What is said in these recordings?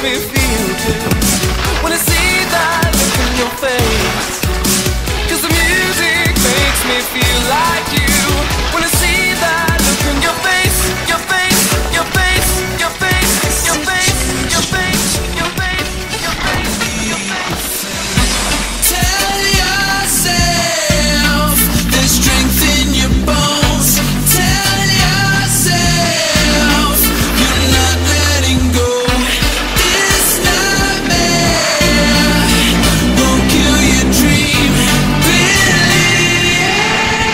me feel good when I see that look in your face. 'Cause the music makes me feel like you when I see that look in your face, your face, your face, your face, your face, your face, your face, your face, your face. Tell yourself there's strength in your bones. Tell yourself you're not letting go. This nightmare won't kill your dream. Believe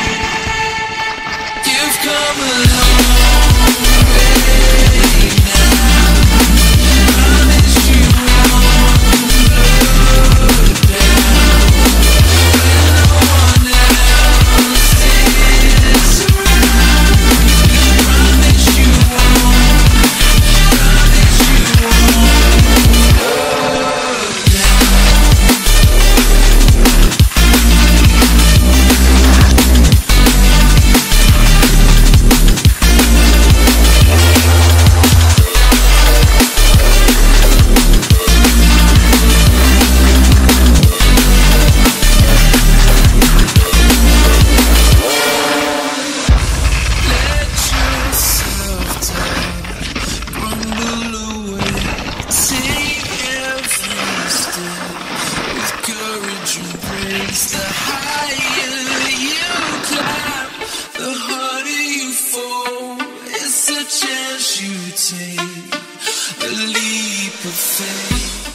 you've come a long way now. Promise you won't look down when no one else is around. Promise you won't. Promise you won't look down. Let yourself down, crumble away. Take every step with courage and grace. The higher you climb, the harder you fall. It's a chance you take, a leap of faith.